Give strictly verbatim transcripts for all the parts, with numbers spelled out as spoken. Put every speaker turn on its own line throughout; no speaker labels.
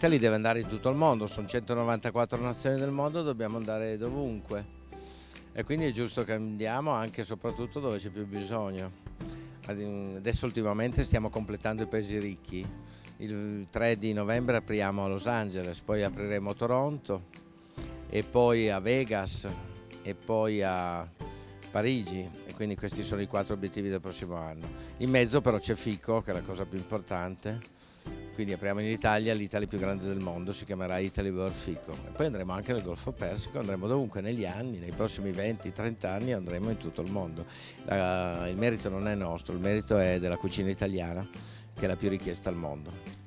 Italy deve andare in tutto il mondo, sono centonovantaquattro nazioni del mondo, dobbiamo andare dovunque e quindi è giusto che andiamo anche e soprattutto dove c'è più bisogno. Adesso ultimamente stiamo completando i paesi ricchi, il tre di novembre apriamo a Los Angeles, poi apriremo a Toronto e poi a Vegas e poi a Parigi, e quindi questi sono i quattro obiettivi del prossimo anno. In mezzo però c'è Fico, che è la cosa più importante, quindi apriamo in Italia l'Italy più grande del mondo, si chiamerà Italy World Fico, e poi andremo anche nel Golfo Persico, andremo dovunque negli anni, nei prossimi venti trenta anni andremo in tutto il mondo. La, il merito non è nostro, il merito è della cucina italiana, che è la più richiesta al mondo.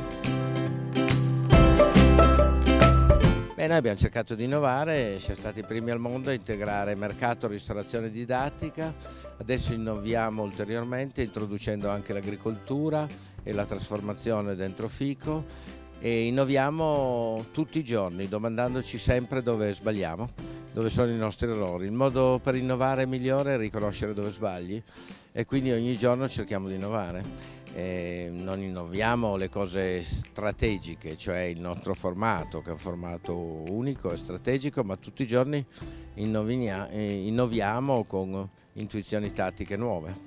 Beh, noi abbiamo cercato di innovare, siamo stati i primi al mondo a integrare mercato, ristorazione e didattica, adesso innoviamo ulteriormente introducendo anche l'agricoltura e la trasformazione dentro Fico e innoviamo tutti i giorni domandandoci sempre dove sbagliamo, dove sono i nostri errori. Il modo per innovare migliore è riconoscere dove sbagli e quindi ogni giorno cerchiamo di innovare. E non innoviamo le cose strategiche, cioè il nostro formato, che è un formato unico e strategico, ma tutti i giorni innoviamo con intuizioni tattiche nuove.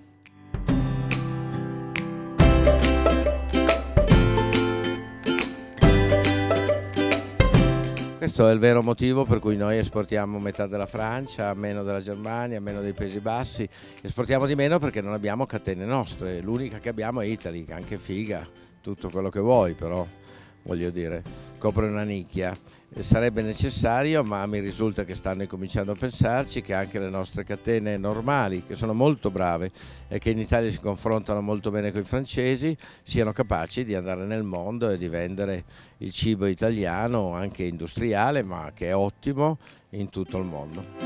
Questo è il vero motivo per cui noi esportiamo metà della Francia, meno della Germania, meno dei Paesi Bassi. Esportiamo di meno perché non abbiamo catene nostre, l'unica che abbiamo è Italy, che anche figa, tutto quello che vuoi, però voglio dire, copre una nicchia. Sarebbe necessario, ma mi risulta che stanno incominciando a pensarci, che anche le nostre catene normali, che sono molto brave e che in Italia si confrontano molto bene con i francesi, siano capaci di andare nel mondo e di vendere il cibo italiano, anche industriale, ma che è ottimo, in tutto il mondo.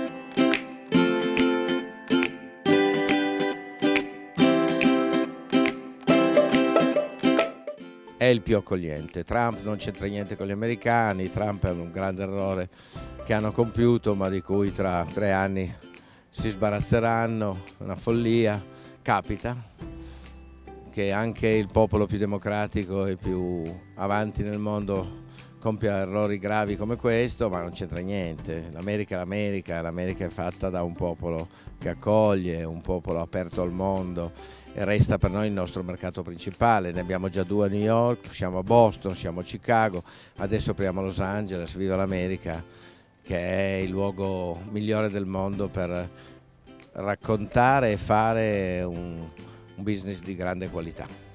È il più accogliente. Trump non c'entra niente con gli americani, Trump è un grande errore che hanno compiuto ma di cui tra tre anni si sbarazzeranno, una follia. Capita che anche il popolo più democratico e più avanti nel mondo compia errori gravi come questo, ma non c'entra niente. L'America è l'America, l'America è fatta da un popolo che accoglie, un popolo aperto al mondo e resta per noi il nostro mercato principale. Ne abbiamo già due a New York, siamo a Boston, siamo a Chicago, adesso apriamo a Los Angeles. Viva l'America, che è il luogo migliore del mondo per raccontare e fare un, un business di grande qualità.